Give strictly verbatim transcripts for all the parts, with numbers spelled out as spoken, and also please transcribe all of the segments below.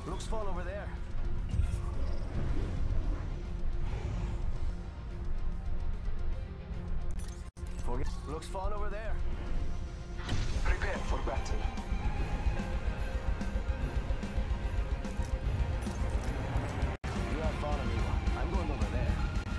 Looks fun over there. Forget. Looks fun over there. Prepare for battle. You have fun, amigo. I'm going over there.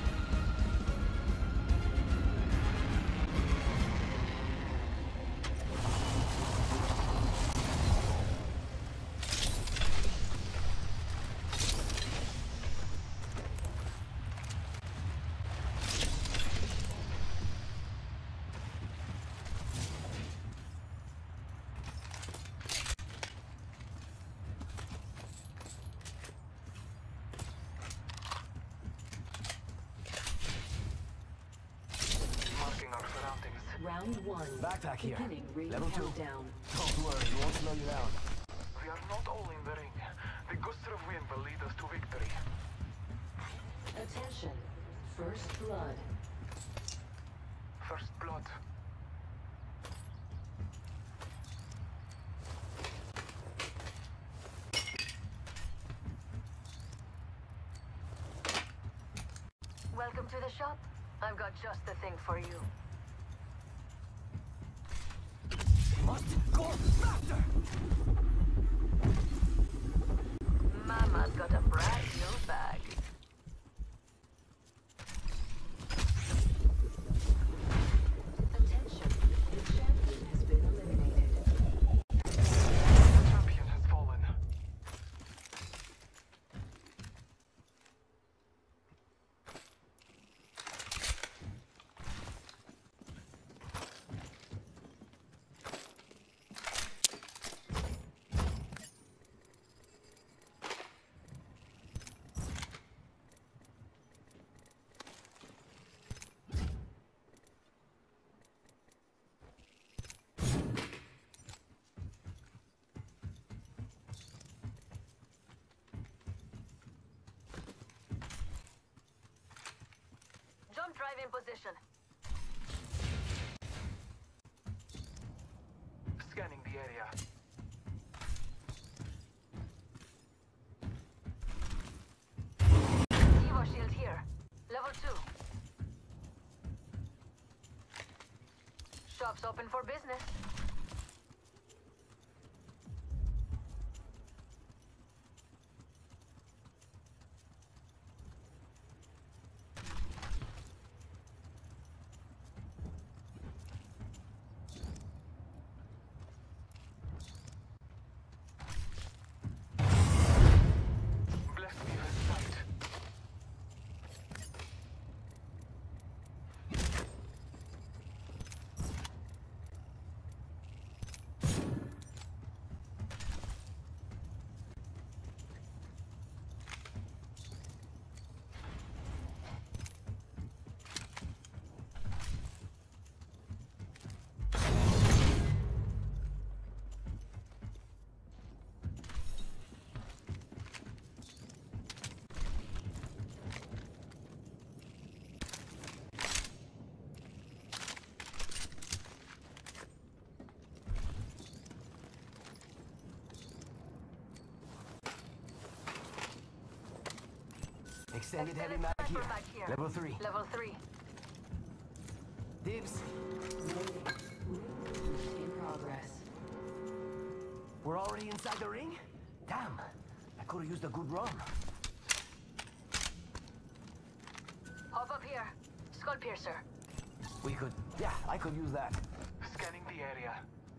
Round one. Backpack here. Beginning ring Level two. countdown. Don't worry, it won't slow you down. We are not all in the ring. The gust of wind will lead us to victory. Attention. First blood. First blood. Welcome to the shop. I've got just the thing for you. Must go faster! Mama's got a brand new bag. Attention. The champion has been eliminated. The champion has fallen. Jump drive in position. Scanning the area. Evo shield here. Level two. Shop's open for business. Bless me with sight. Extended heavy Extended mag here. sniper mag here. Level three. Level three. Dibs. In progress. We're already inside the ring? Damn. I could have used a good run. Hop up here. Skull piercer. We could... Yeah, I could use that. Scanning the area.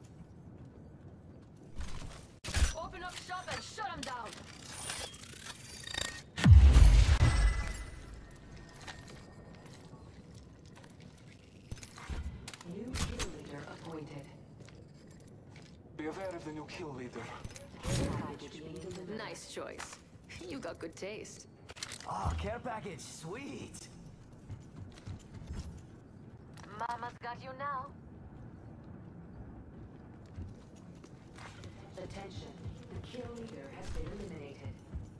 Open up shop and shut him down. New kill leader appointed. Be aware of the new kill leader. Package being delivered. Nice choice. You got good taste. Oh, care package. Sweet. Mama's got you now. Attention. The kill leader has been eliminated.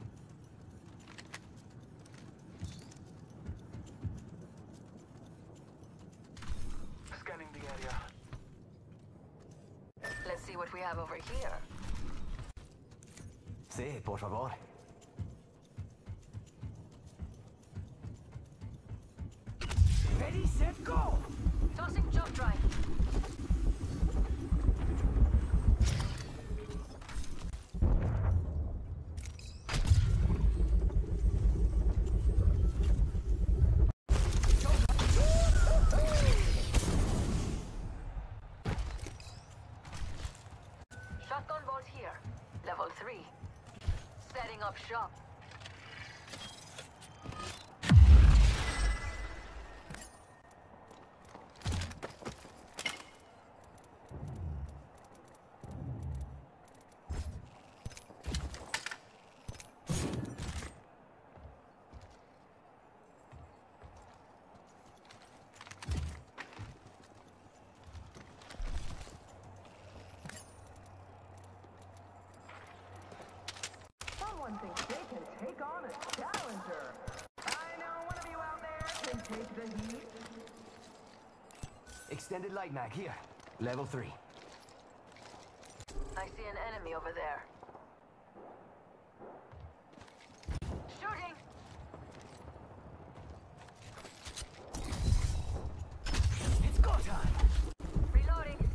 Scanning the area. Let's see what we have over here. Sí, por favor. Ready, set, go! Tossing jump drive. Shotgun bolt here. Level three. Setting up shop. Someone thinks they can take on a challenger. I know one of you out there can take the heat. Extended light mag here. Level three. I see an enemy over there. Shooting! It's go time! Reloading!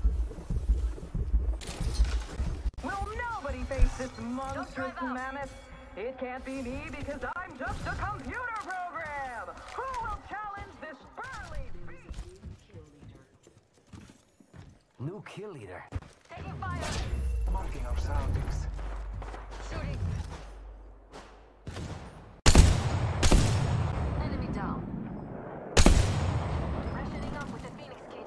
Will nobody face this monstrous mammoth? It can't be me because I'm just a computer program! Who will challenge this burly beast? New kill leader. Taking fire! Marking our surroundings. Shooting! Enemy down. Freshening up with the Phoenix kit.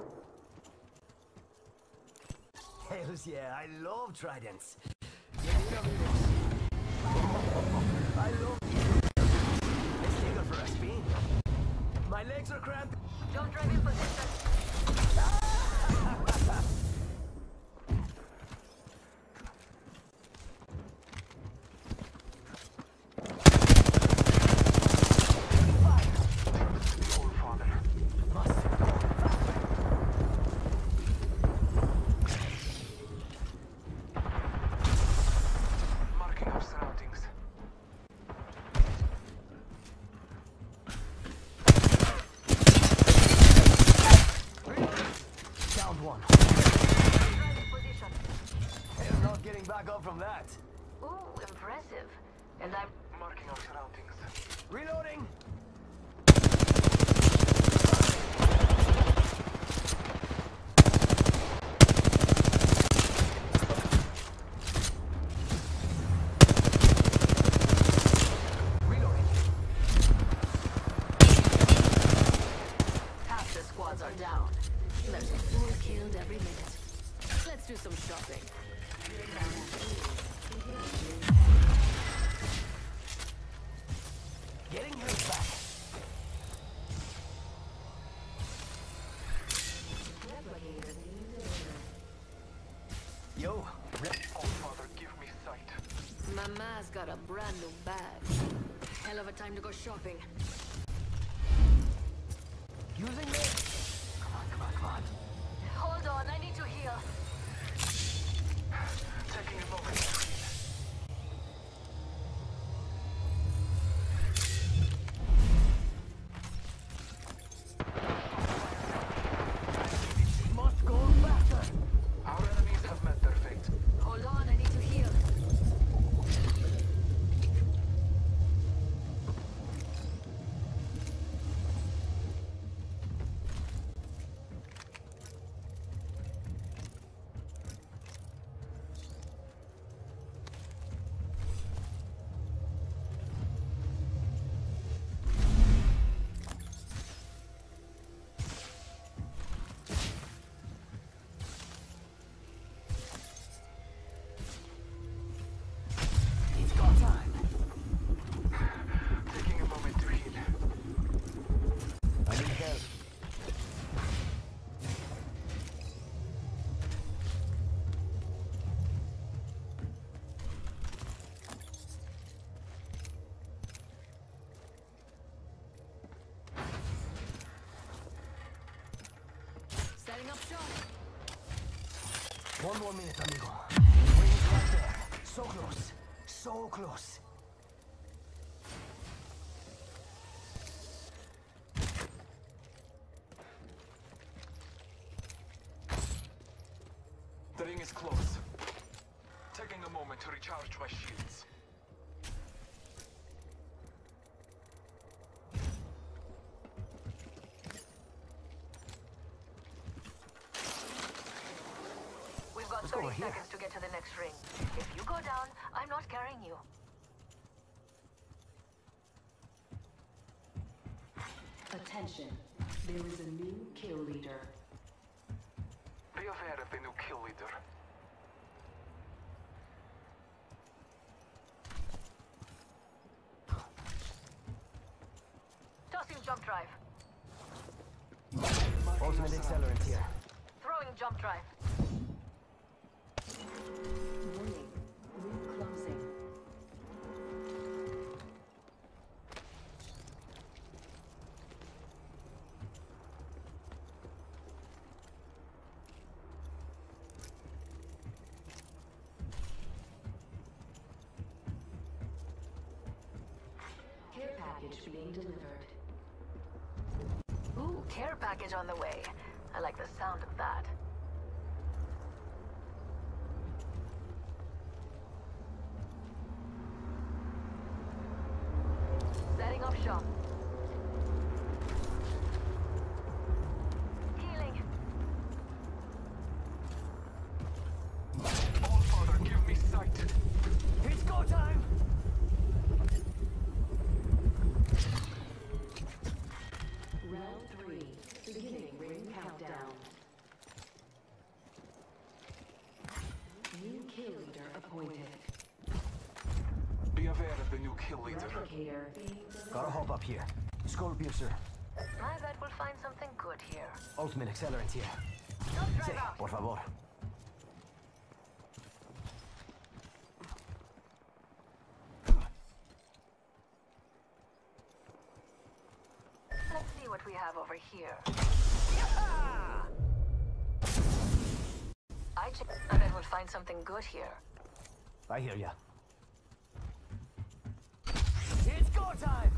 Hells yeah, I love tridents. I love Let's take her for a spin. My legs are cramped. Don't drive in position. Back up from that. Ooh, impressive. And I'm Marking our surroundings. Reloading. Reloading. half the squads are down. There's a fool killed every minute. Let's do some shopping. Getting him back. Yo, rep. Oh, Father, give me sight. Mama's got a brand new bag. Hell of a time to go shopping. Using me. Come on, come on, come on. Hold on, I need to heal. Taking a moment. Must go faster. Our enemies have met their fate. Hold on, I need to heal. It's got time. Taking a moment to heal. I need help. Setting up shop. One more minute, amigo. Wings right there. So close. so close. The ring is close. Taking a moment to recharge my shields. We've got Let's go thirty over here. seconds to get to the next ring. If you go down, I'm not carrying you. Attention. There is a new kill leader. Be aware of the new kill leader. Tossing jump drive. Ultimate accelerant here. Throwing jump drive. Warning. Ring closing. Care package being delivered. Ooh, care package on the way. I like the sound of that. Setting up shop. Healing. All Father, give me sight. It's go time! Round three. Beginning ring countdown. New kill leader appointed. Be aware of the new kill leader. Replicator being delivered. Gotta hop up here. 𝓒𝓱𝓪𝓷. I bet we'll find something good here. Ultimate accelerant here. Jump Sí, drive out. por favor. Let's see what we have over here. I check. I bet we'll find something good here. I hear ya. It's go time!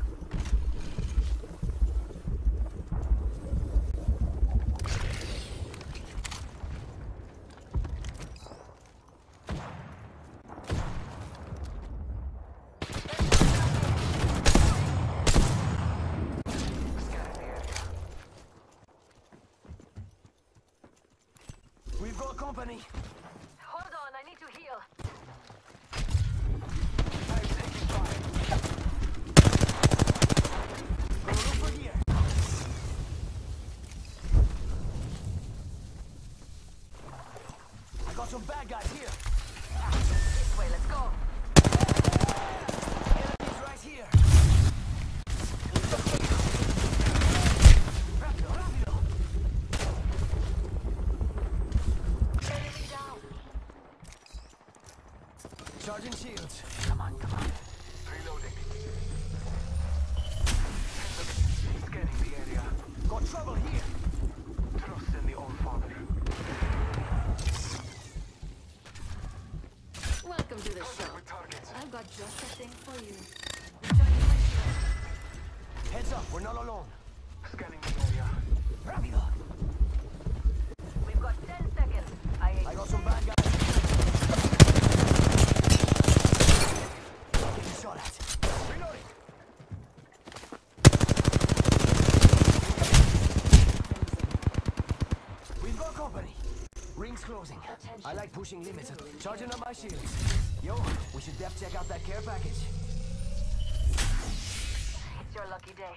We've got company. Hold on, I need to heal. I'm taking fire. Going over here. I got some bad guys here. This way, let's go. Enemies right here. Rápido, rápido. Enemy down. Charging shields. Come on, come on. Reloading. Scanning the area. Got trouble here. Trust in the All Father. Welcome to the Contact show. with targets. I've got just a thing for you. Recharging my shield. Heads up, we're not alone. Scanning the area. Rápido. We've got ten seconds. I, I got some bad guys. Getting shot at. Reloading. We've got company. Rings closing. I like pushing limits. Charging up my shields. Yo, we should def check out that care package. It's your lucky day.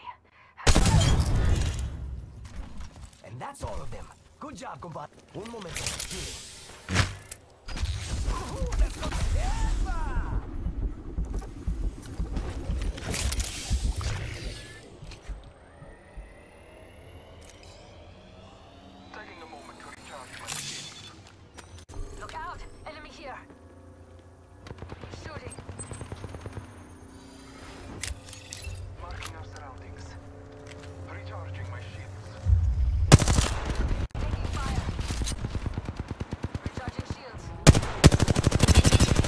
And that's all of them. Good job, compadre. Un momento. Healing. Let's go. Epa! Taking a moment to recharge my shields. Look out! Enemy here! Shooting! Marking our surroundings. Recharging my shields. Taking fire! Recharging shields.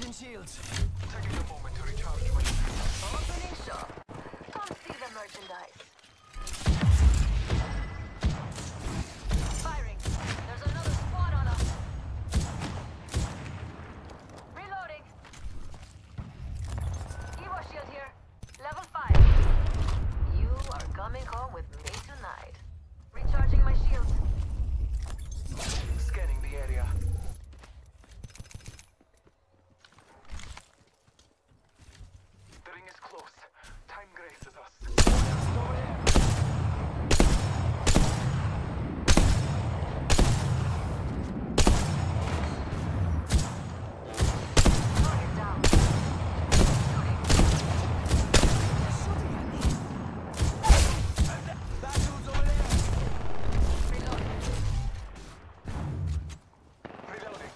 Charging shields. Taking a moment to recharge my shields. Opening shop. Come see the merchandise. Firing. There's another squad on us. Reloading. Evo shield here. Level five. You are coming home with me tonight. Recharging my shields. Scanning the area. The ring is close. Time graces us. Target down. That dude's over there. Reloading. Reloading.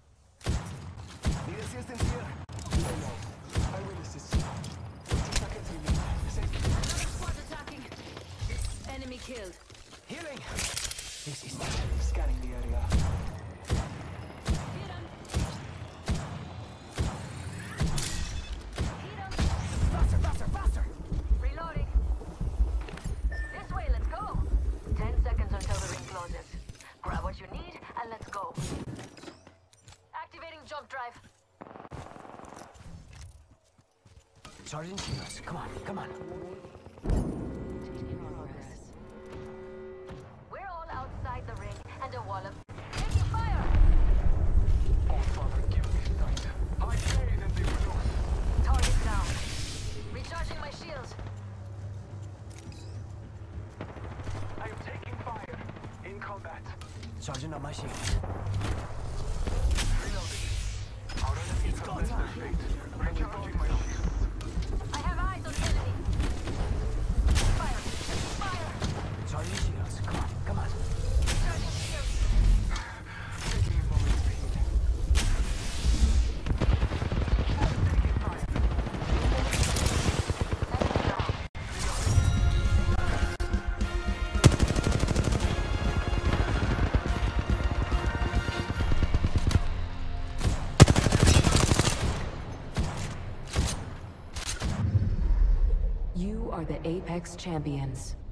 Need assistance here. I will assist you. twenty seconds remaining. Another squad attacking. Enemy killed. Healing. This is Scanning the area. Hit him. Hit him. faster, faster, faster. Reloading. This way, let's go. Ten seconds until the ring closes. Grab what you need and let's go. Activating jump drive. Charging shields. Come on, come on. We're all outside the ring and a wall of... Taking fire! Oh, Father, give me strength. I pray that they will lose. Target down. Recharging my shields. I am taking fire. In combat. Charging up my shields. Reloading. Our enemies have left their fate. Recharging my shields. I have eyes on the enemy. Fire! Fire! Charging shields. Come on, come on. Recharging shields. Taking a moment's pain. Taking fire. Enemy down. You are the Apex champions.